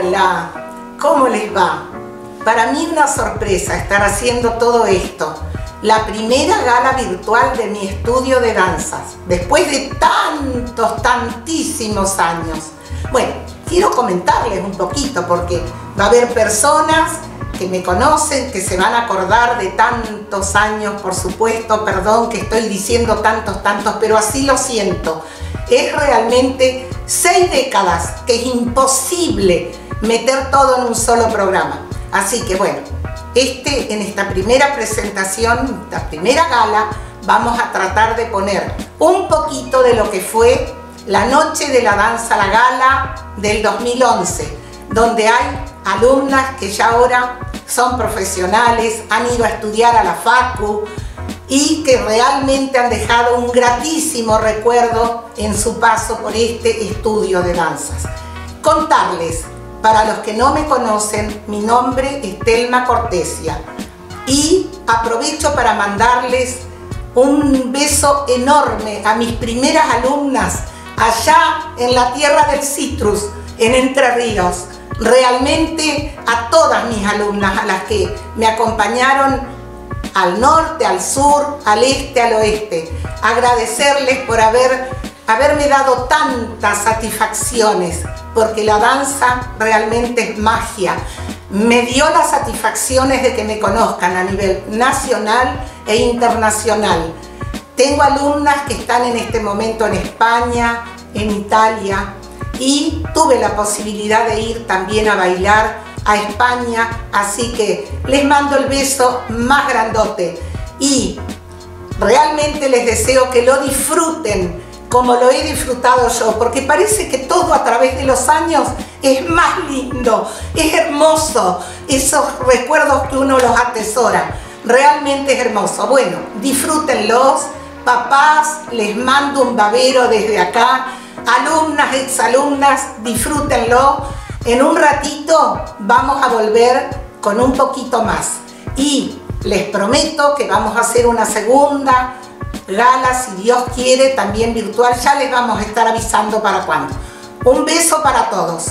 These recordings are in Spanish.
Hola, ¿cómo les va? Para mí una sorpresa estar haciendo todo esto. La primera gala virtual de mi estudio de danzas, después de tantísimos años. Bueno, quiero comentarles un poquito porque va a haber personas que me conocen, que se van a acordar de tantos años, por supuesto, perdón que estoy diciendo tantos, pero así lo siento. Es realmente 6 décadas que es imposible meter todo en un solo programa. Así que bueno, en esta primera presentación, esta primera gala, vamos a tratar de poner un poquito de lo que fue la Noche de la Danza, la gala del 2011, donde hay alumnas que ya ahora son profesionales, han ido a estudiar a la Facu y que realmente han dejado un gratísimo recuerdo en su paso por este estudio de danzas. Contarles, para los que no me conocen, mi nombre es Telma Cortesia y aprovecho para mandarles un beso enorme a mis primeras alumnas allá en la tierra del citrus, en Entre Ríos. Realmente a todas mis alumnas, a las que me acompañaron al norte, al sur, al este, al oeste. Agradecerles por haberme dado tantas satisfacciones, porque la danza realmente es magia. Me dio las satisfacciones de que me conozcan a nivel nacional e internacional. Tengo alumnas que están en este momento en España, en Italia, y tuve la posibilidad de ir también a bailar a España, así que les mando el beso más grandote y realmente les deseo que lo disfruten como lo he disfrutado yo, porque parece que todo a través de los años es más lindo, es hermoso, esos recuerdos que uno los atesora, realmente es hermoso. Bueno, disfrútenlos, papás, les mando un babero desde acá, alumnas, exalumnas, disfrútenlo. En un ratito vamos a volver con un poquito más y les prometo que vamos a hacer una segunda gala, si Dios quiere, también virtual. Ya les vamos a estar avisando para cuándo. Un beso para todos.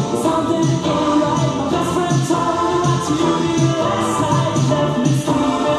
Something in my best friend told me not to realize I left me through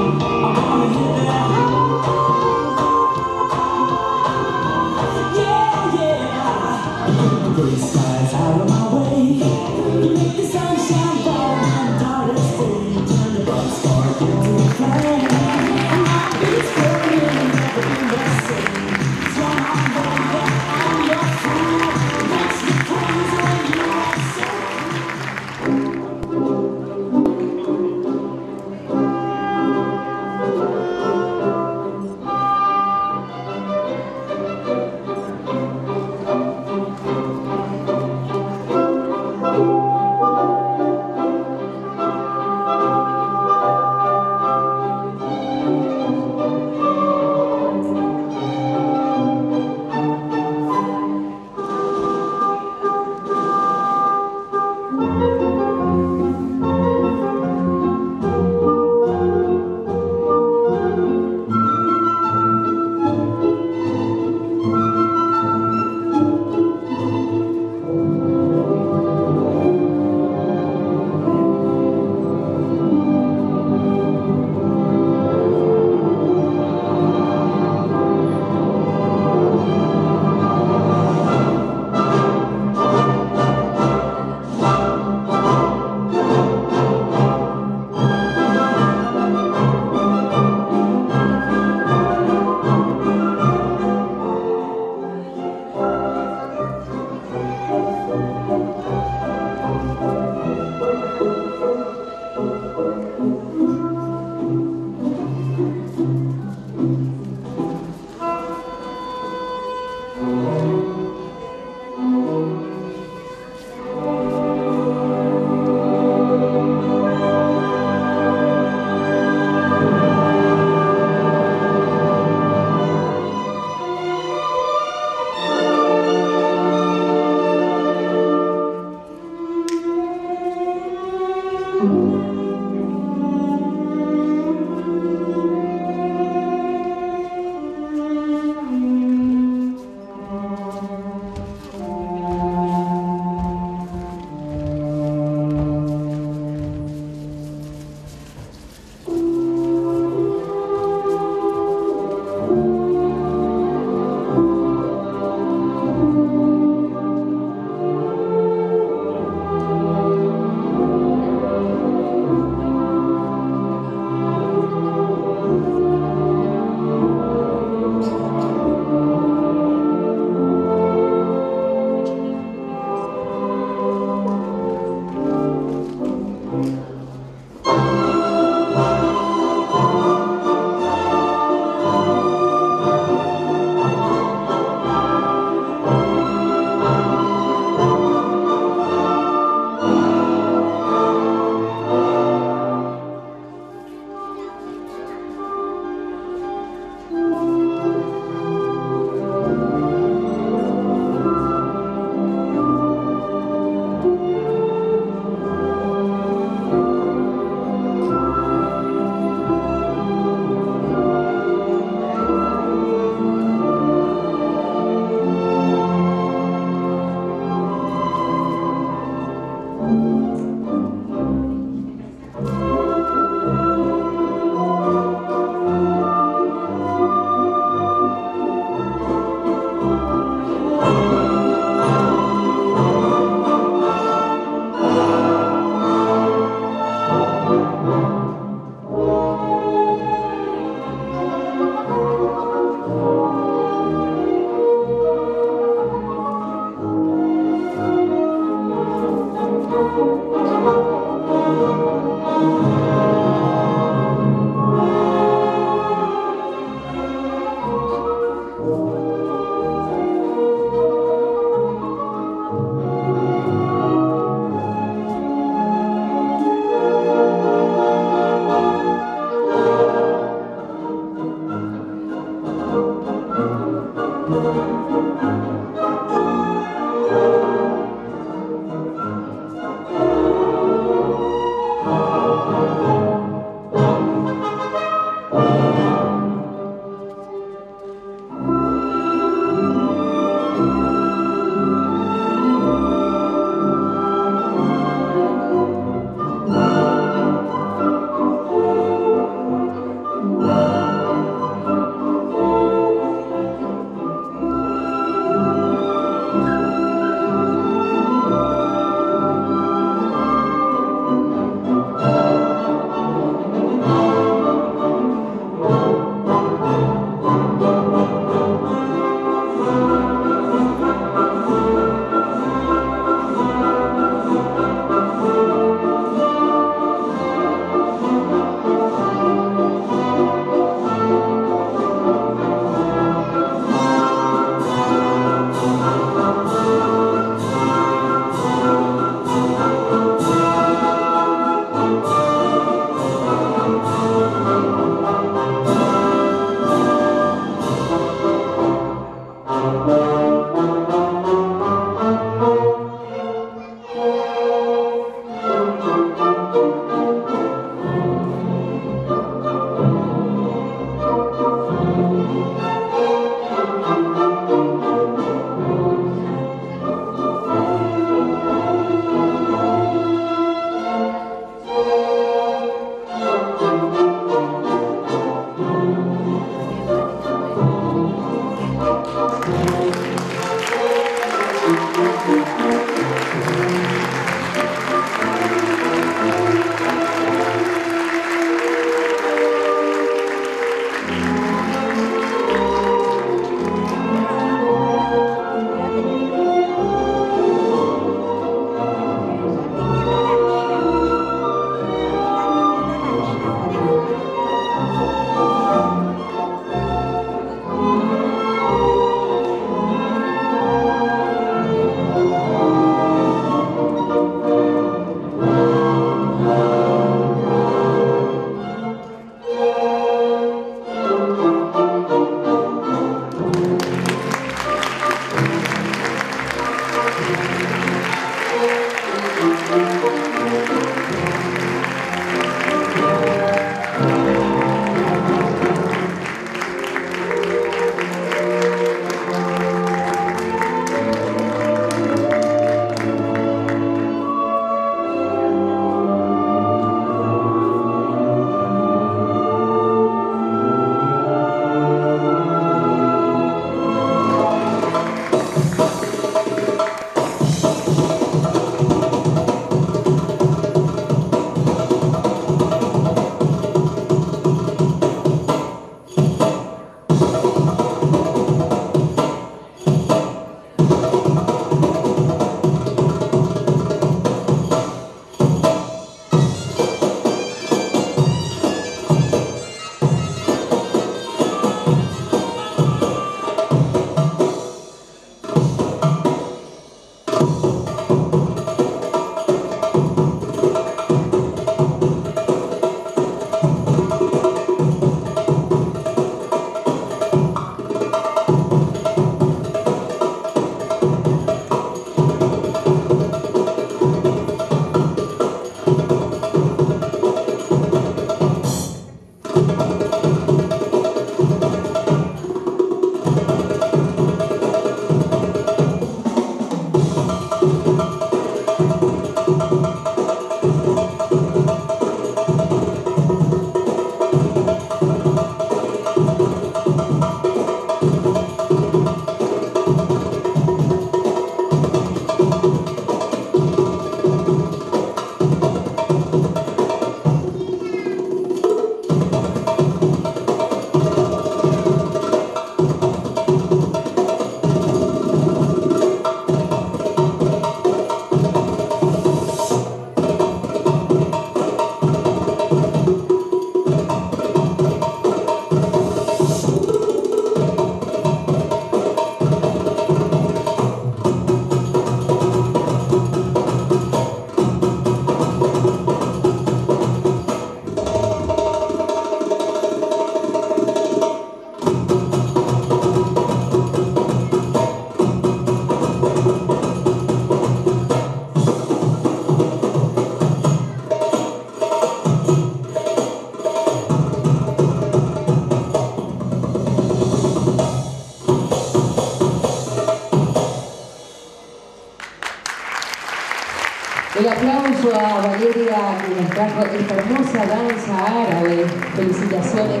El aplauso a Valeria que nos trajo esta hermosa danza árabe. Felicitaciones.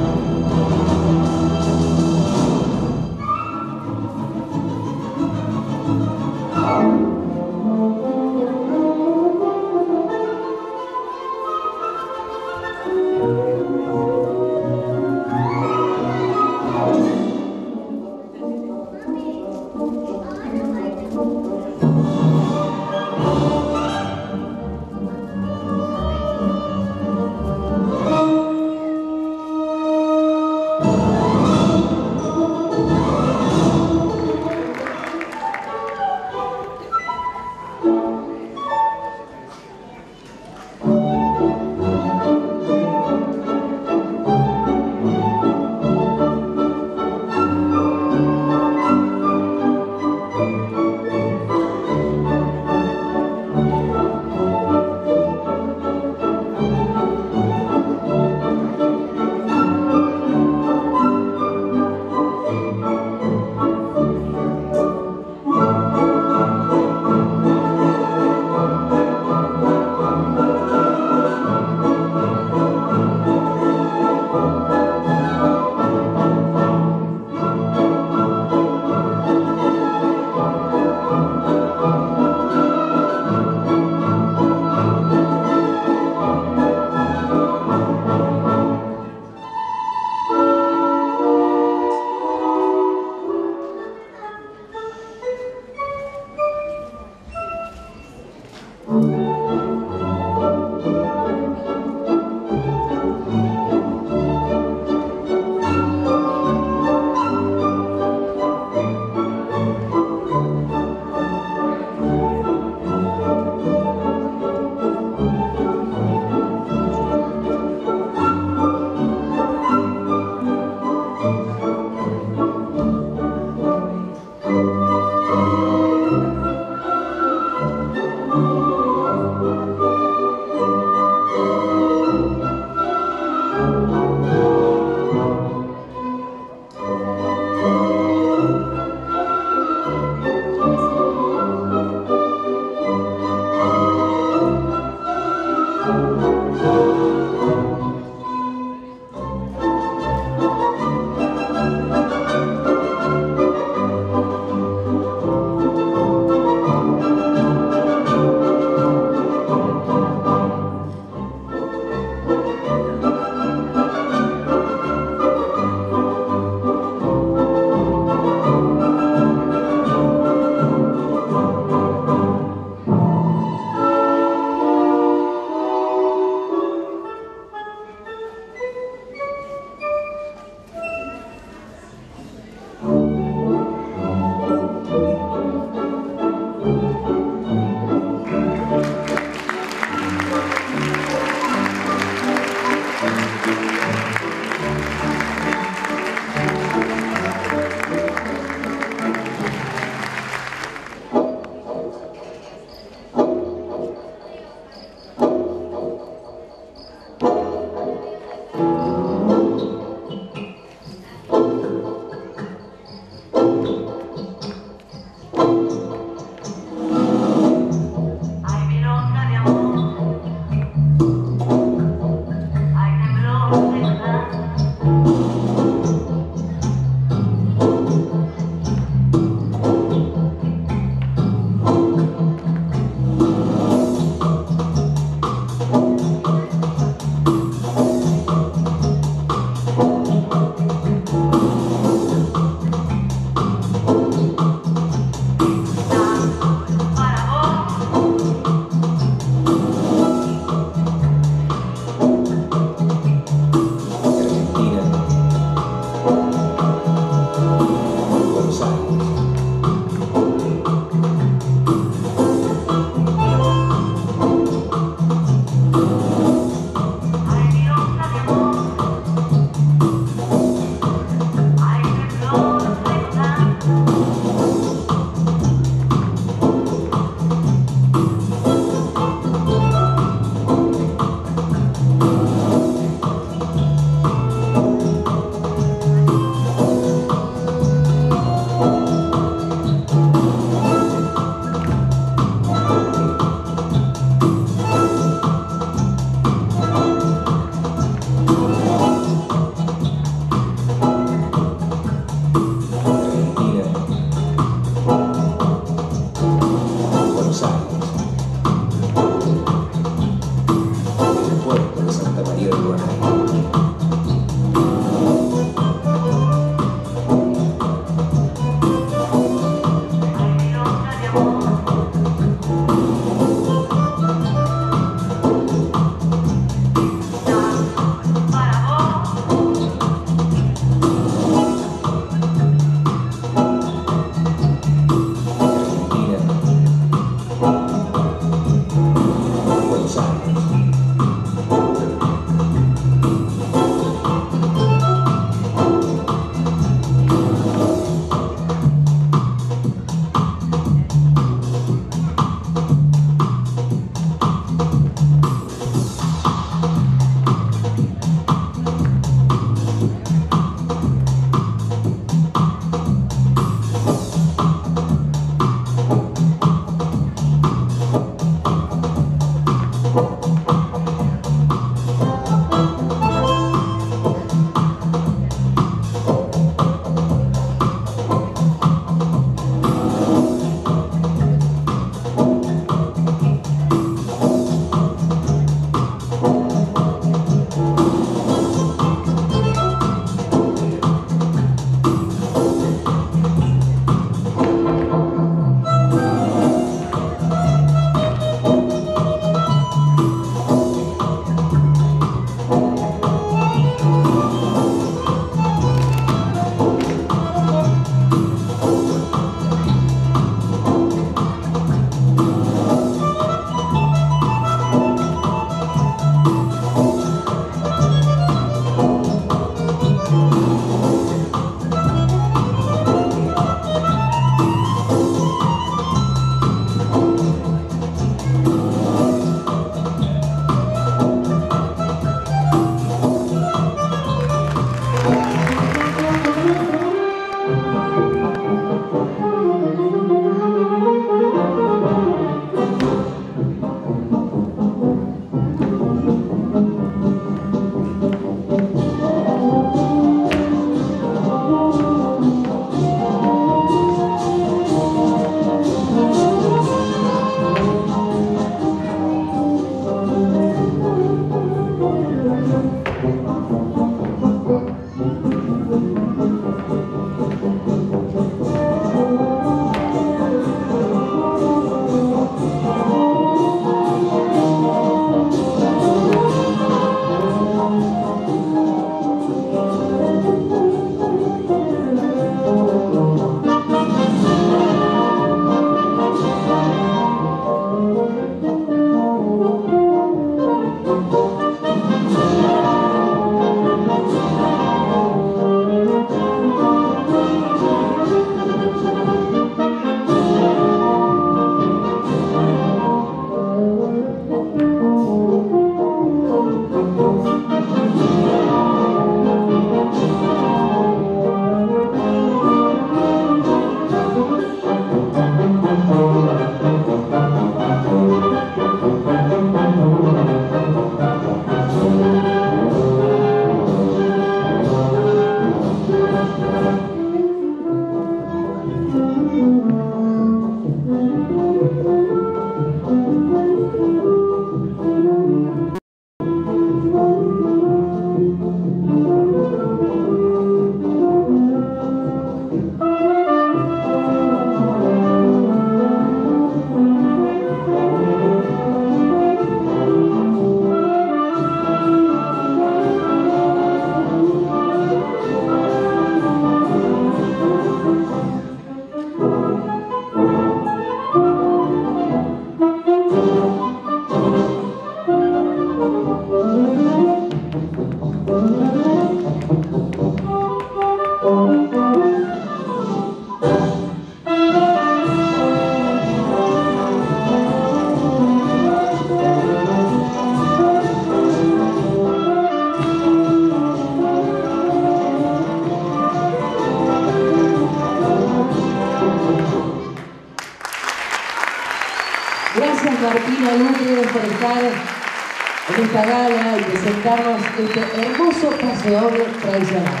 estar en esta gala y presentarnos este hermoso paseón tradicional.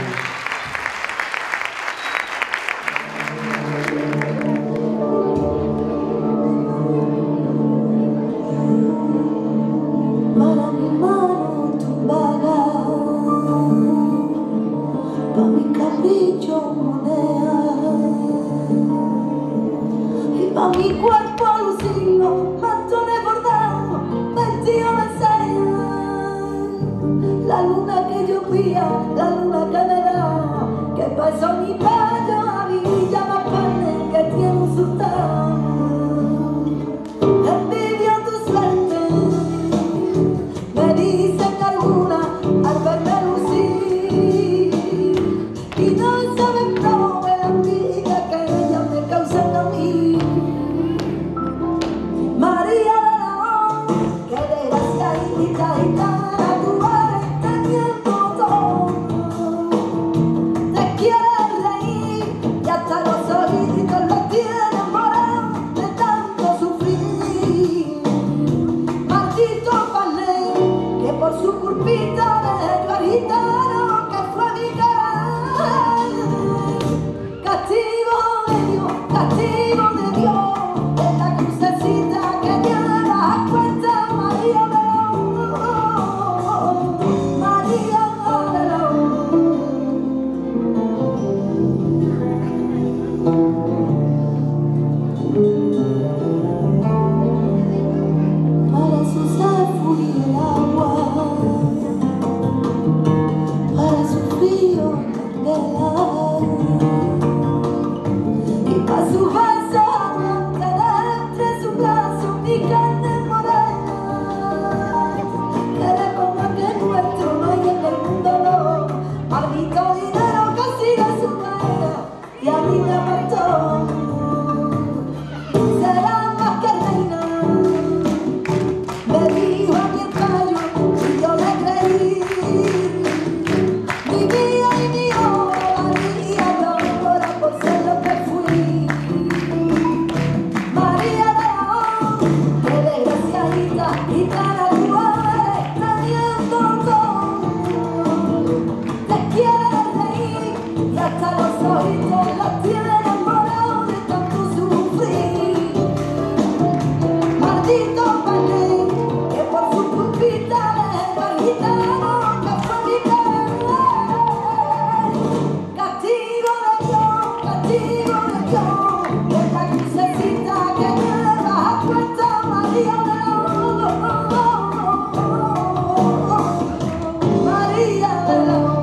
Para mi mano tumbada, pa' mi capricho moneda, y pa' mi cuerpo lucido, mantones bordados, vestido de seda. La luna que yo pía, la luna que me da, que pasó mi payo a Villa más carne que tiene un sultán. Envidio tu suerte, me dicen alguna al verme lucir, y no saben cómo me la envidia que ellas me causan a mí. María de la O, que desgraciadita gitana, tú eres teniendo todo. Te quieres reír y hasta los ojitos los tienes morados de tanto sufrir. Maldito palé, que por su culpita dejé al gitano que fue mi cara. Castigo de Dios, castigo de Dios, es la crucecita que tiene las cuentas María de la O, María de la O. Para su sal fui el agua, para su frío candela, y para su beso aguantaré entre sus brazos mi carne morena. Que le ponga que nuestro no hay en el mundo, no. Maldito dinero que sigue su manera y a mí me apartó. Será más que reina, me dijo a mi ensayo y yo le creí. Mi vida y mi hora, por ser lo que fui. María de la O, que desgraciadita gitana tú eres teniendo todo. Te quieres reír y hasta los ojitos los tienes morados de tanto sufrir. Maldito palé, que por su culpita dejé al gitano que fue mi cara. Castigo de Dios, que es la crucecita que tiene las cuentas María de la O, María de la O.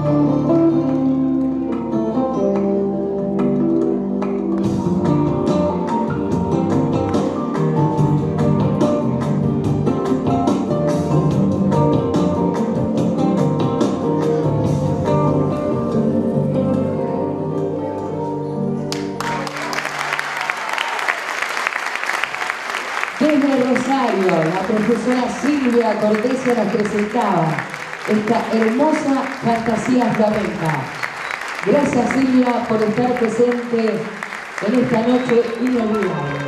Desde Rosario, la profesora Silvia Cortese nos presentaba esta hermosa fantasía flamenca. Gracias, Silvia, por estar presente en esta noche inolvidable.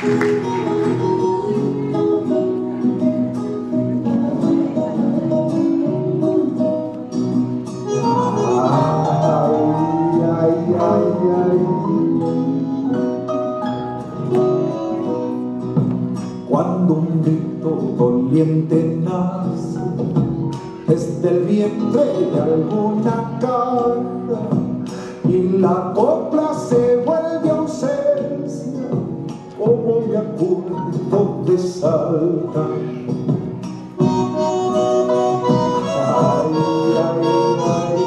Cuando un grito doliente nace desde el vientre de alguna cara y la copla se vuelve ausencia, como me acuerdo de Salta. Ay, ay, ay.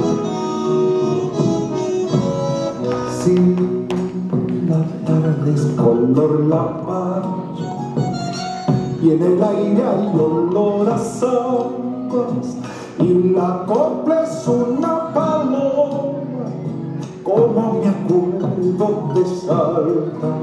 Si la tarde es color la paz y en el aire hay olor a zambas y la copla es una paloma, como me acuerdo de Salta.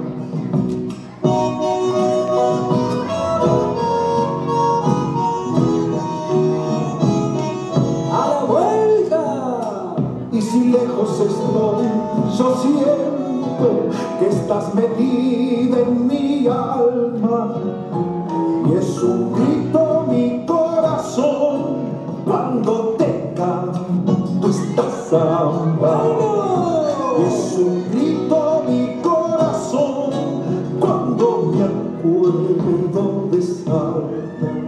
A la vuelta, y si lejos estoy, yo siento que estás metida en mi alma. Y es un grito mi corazón cuando te canto esta samba. Y es un grito mi corazón cuando me acuerdo de Salta.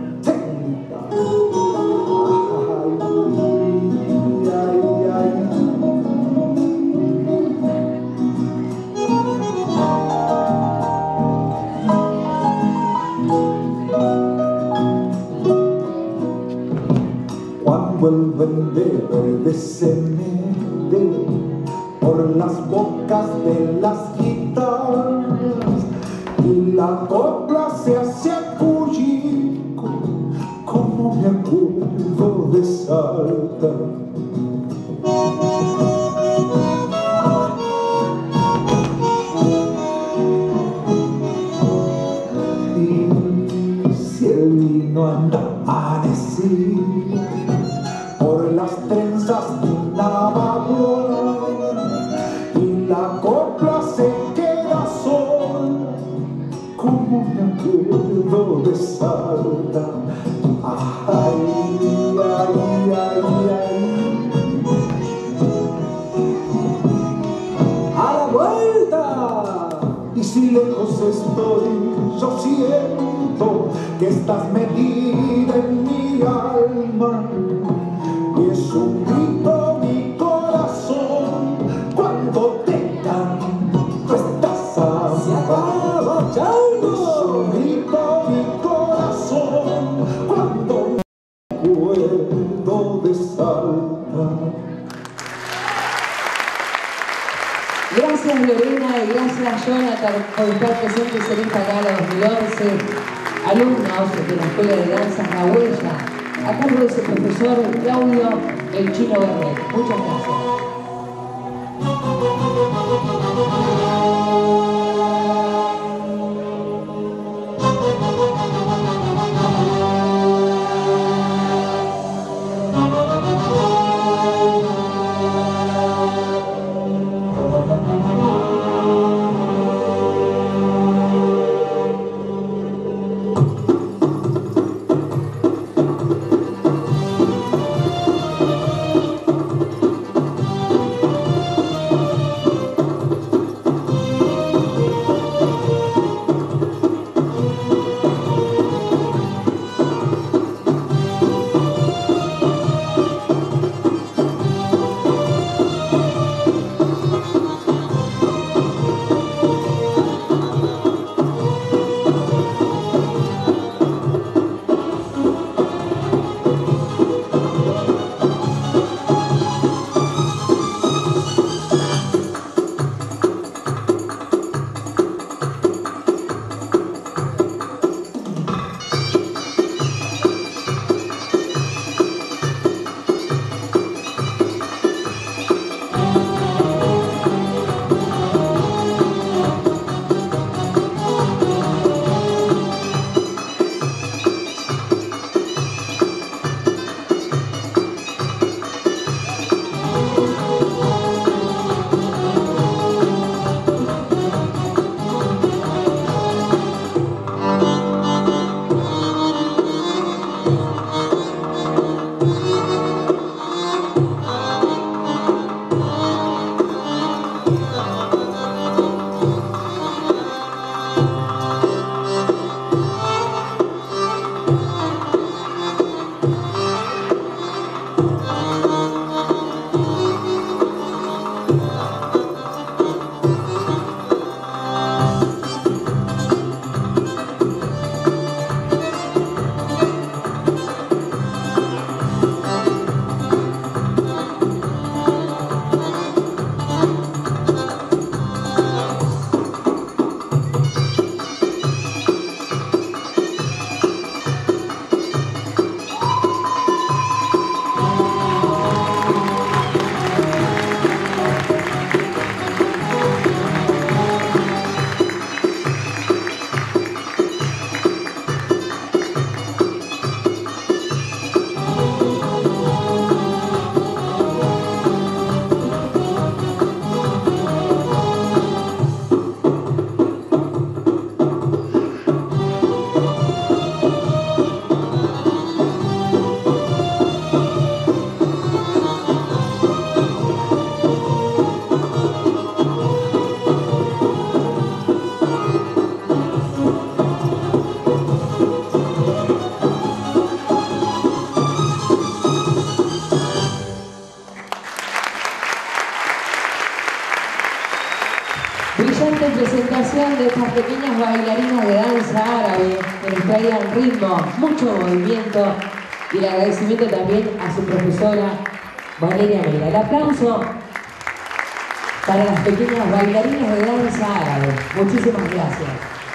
Cuando el duende verde se mete por las bocas de las guitarras y la copla se hace acullico, como me acuerdo de Salta. Y si el vino anda amanecido por las trenzas de una vaguada y la copla se queda sola, como me acuerdo de Salta. Ay, ay, ay, ay. A la vuelta, y si lejos estoy, yo siento que estás metida en mi alma. Y es un grito mi corazón cuando te canto esta samba. Es un grito mi corazón cuando me acuerdo de Salta. Gracias Lorena y gracias Jonathan por estar presentes en esta gala 2011. Alumnos de la Escuela de Danzas La Huella, a cargo de su profesor Claudio El Chino Bernet. Muchas gracias. Brillante presentación de estas pequeñas bailarinas de danza árabe que nos traían ritmo, mucho movimiento y el agradecimiento también a su profesora Valeria Mera. El aplauso para las pequeñas bailarinas de danza árabe. Muchísimas gracias.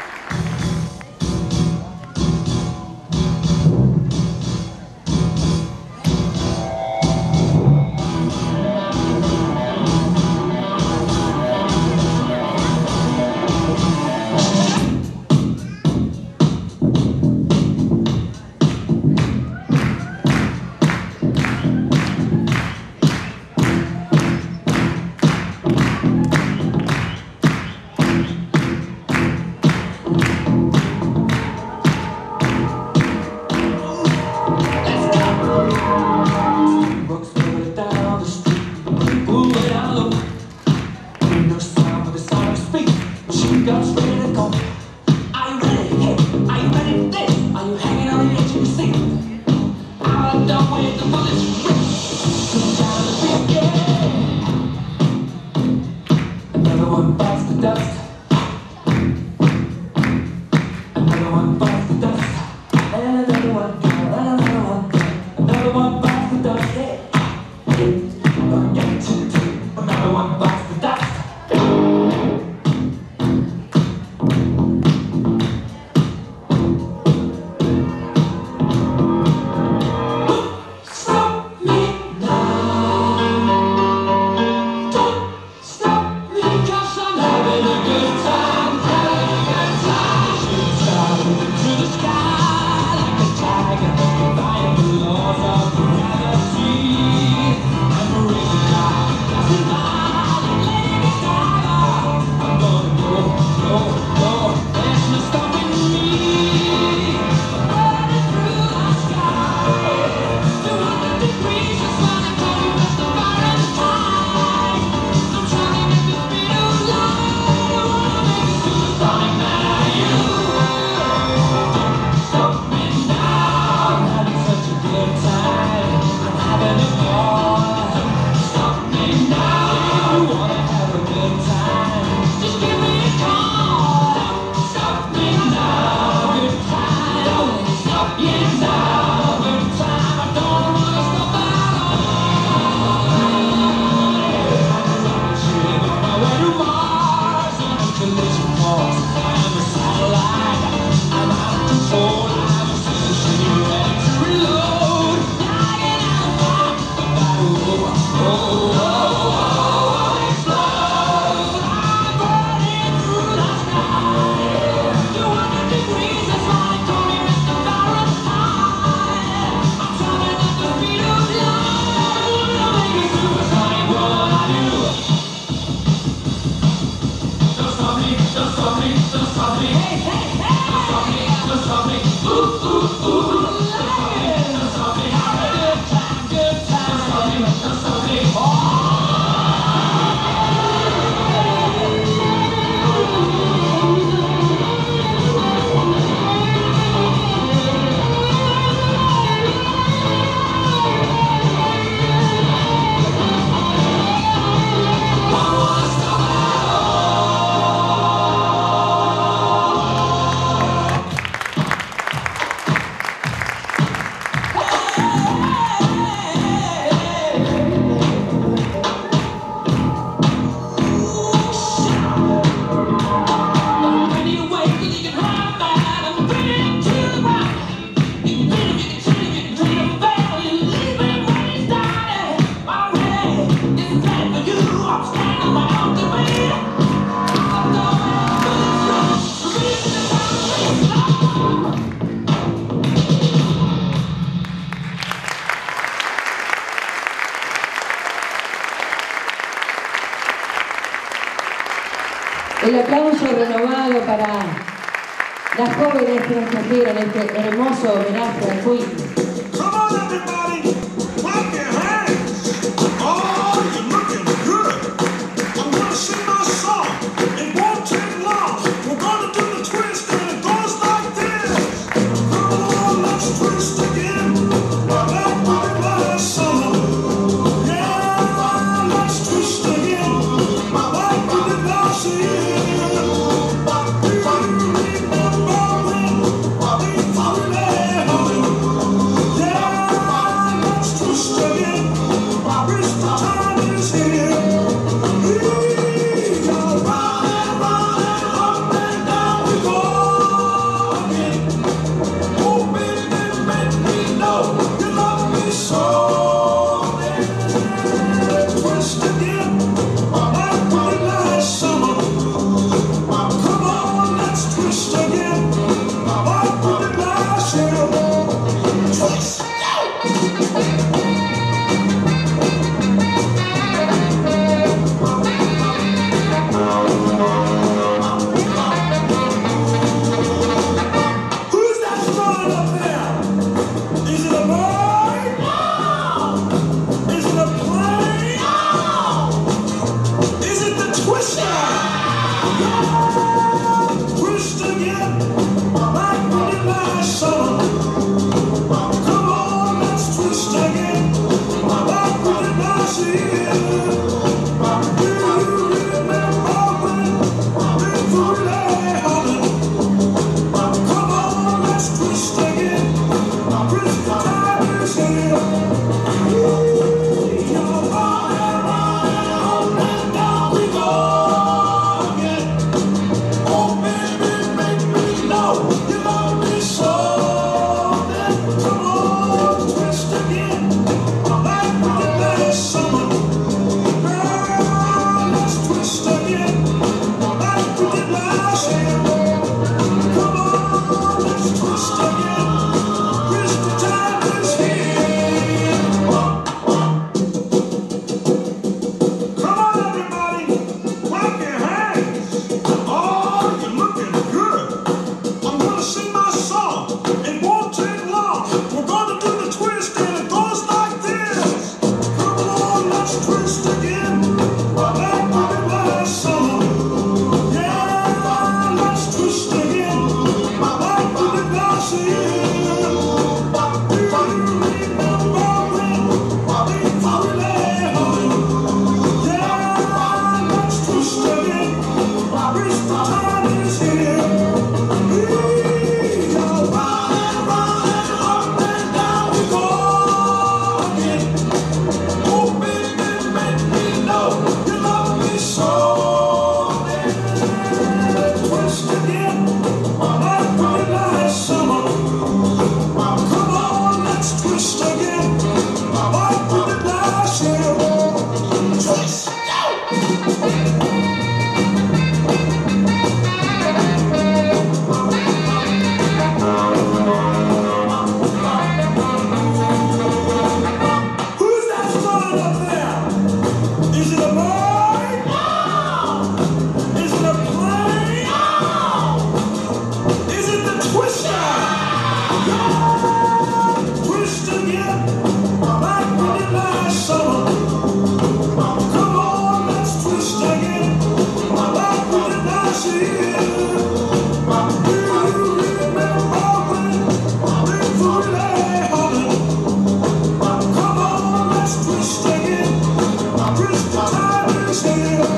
El aplauso renovado para las jóvenes que nos trajeron este hermoso homenaje al Queen. Come on, everybody, clap your hands. Oh, you're looking good. I'm gonna sing my song. It won't take long. We're gonna do the twist, and it goes like this. Come on, let's twist again. Back with the last summer. Yeah, let's twist again. Back with the last year. Twist again, like when it last summer. Come on, let's twist again, like when it last year. Do you remember when we threw that honey? Come on, let's twist again. Christmas time is here. You're running, running, on and down we go again. Oh baby, make me know you love me so. Then come on, twist again, like we did last summer. Girl, let's twist again, like we did last year. Come on, let's twist again. Christmas time is here. Come on, everybody, clap your hands. Oh, you're looking good. I'm gonna sing my song. It won't take long. We're gonna do the twist, and it goes like this. Come on, let's twist again, like we did last summer. Yeah, let's twist again, like we did last year. Do you remember when we threw that honey? Yeah, let's twist again. Christmas time is here. We are running, running, up and down we go again. Oh baby, make me know you love me so. Then twist again, like we did last summer. Come on, let's twist again, like we did last year. Twist! Who's that flying up there? Is it a bird? No! Is it a plane? No! Is it the twister? Yeah! Twist again, like we did last summer. Come on, let's twist again, like we did last year. Do you remember when we threw that honey? Come on, let's twist again. Christmas time is here.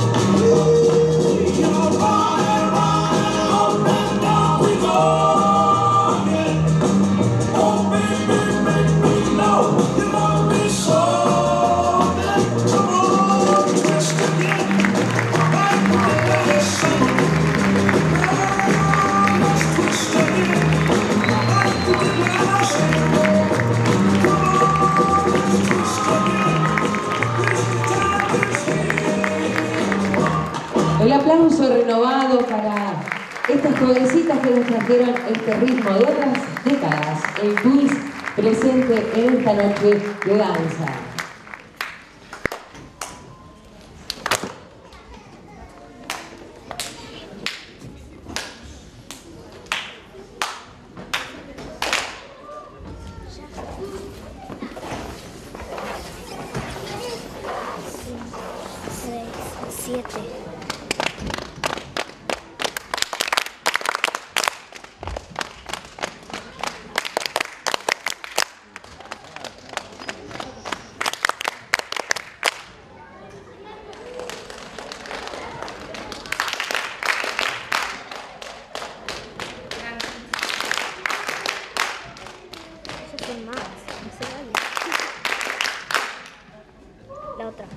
You're running, running, up and down we go again. Oh baby, make me know you love me so. Then come on, twist again, like we did last summer. Let's twist again, like we did last year. Come on, let's twist again. Christmas time is here. El aplauso renovado para estas jovencitas que nos trajeron este ritmo de otras décadas, el twist presente en esta noche de danza. La otra.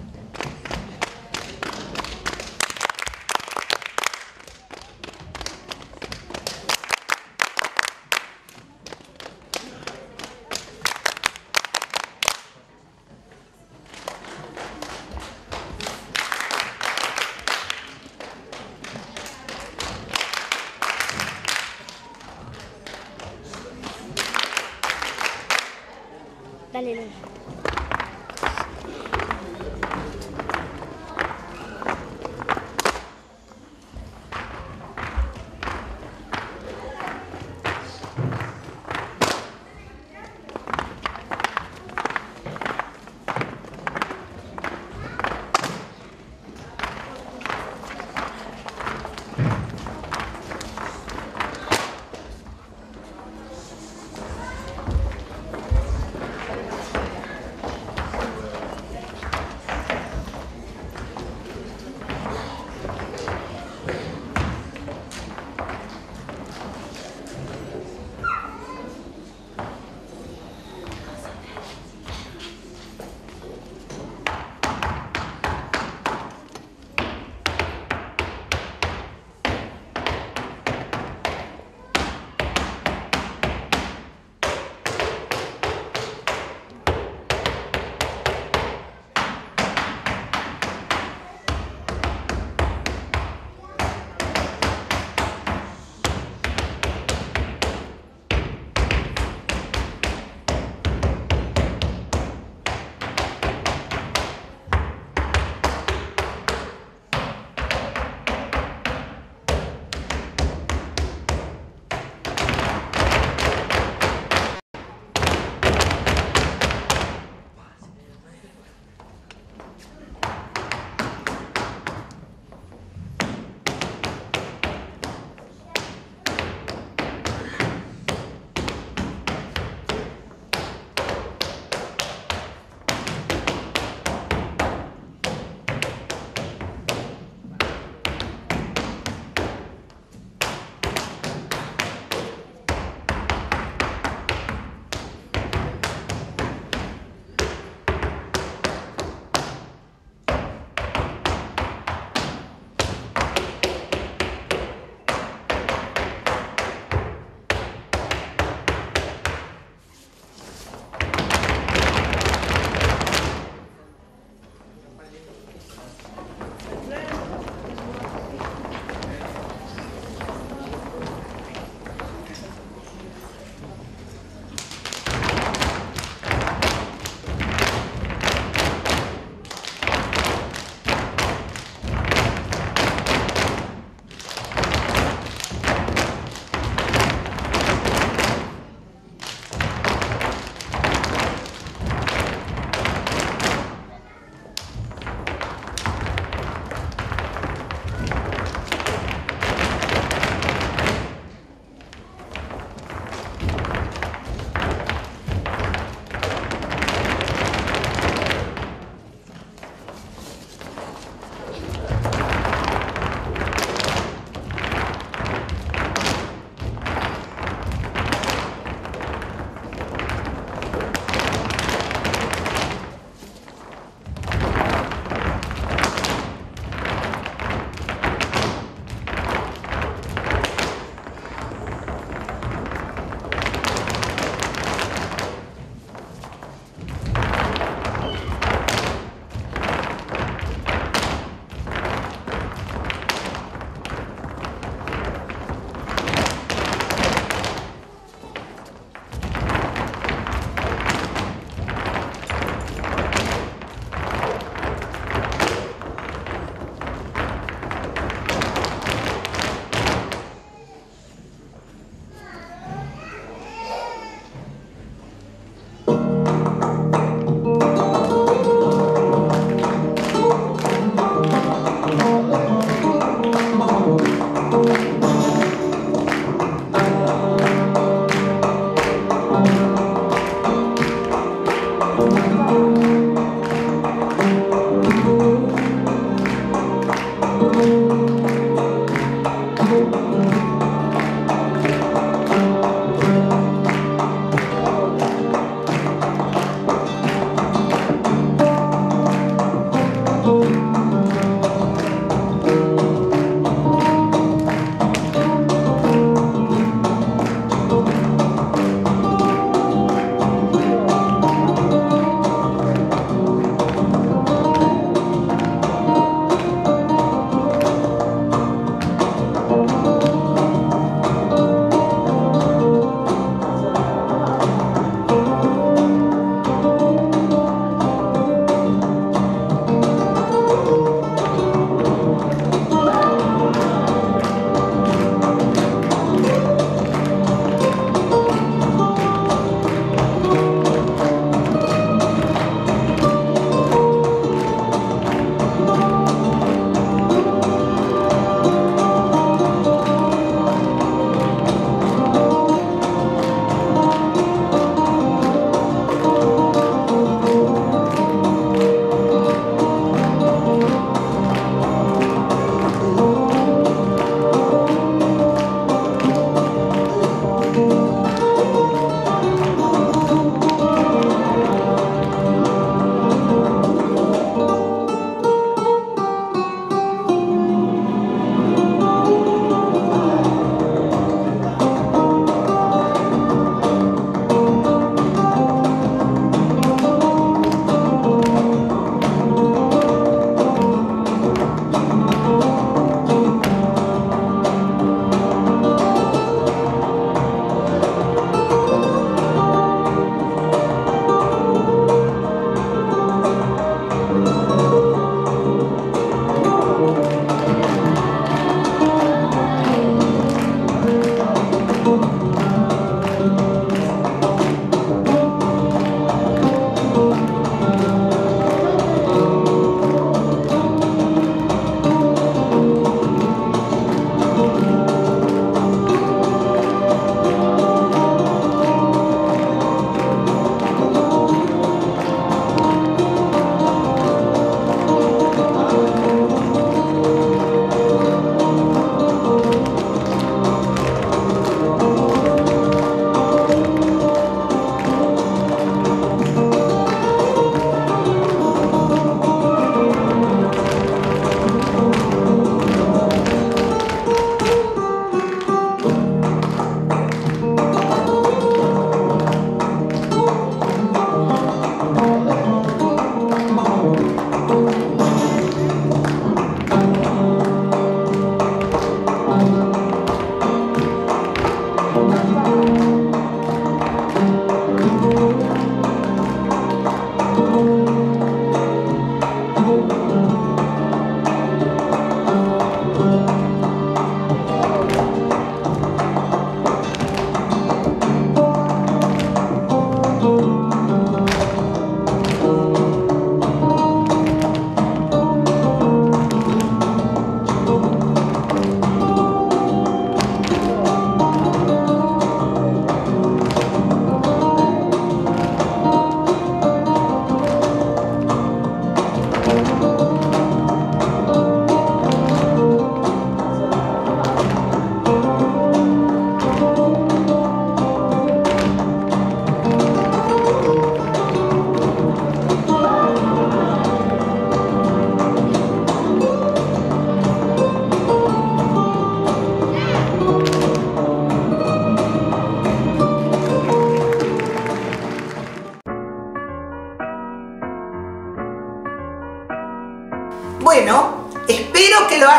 Dale, dale.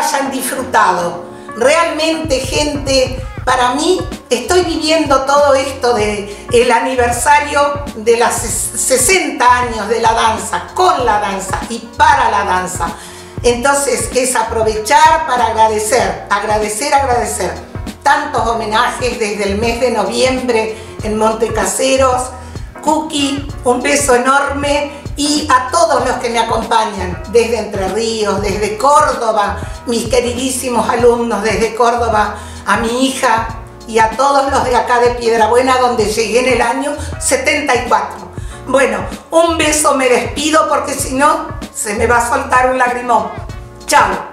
hayan disfrutado. Realmente, gente, para mí estoy viviendo todo esto del aniversario de los 60 años de la danza, con la danza y para la danza. Entonces es aprovechar para agradecer, agradecer. Tantos homenajes desde el mes de noviembre en Montecaseros. Cookie, un beso enorme, y a todos los que me acompañan desde Entre Ríos, desde Córdoba, mis queridísimos alumnos desde Córdoba, a mi hija y a todos los de acá de Piedrabuena, donde llegué en el año 74. Bueno, un beso, me despido porque si no se me va a soltar un lagrimón. Chao.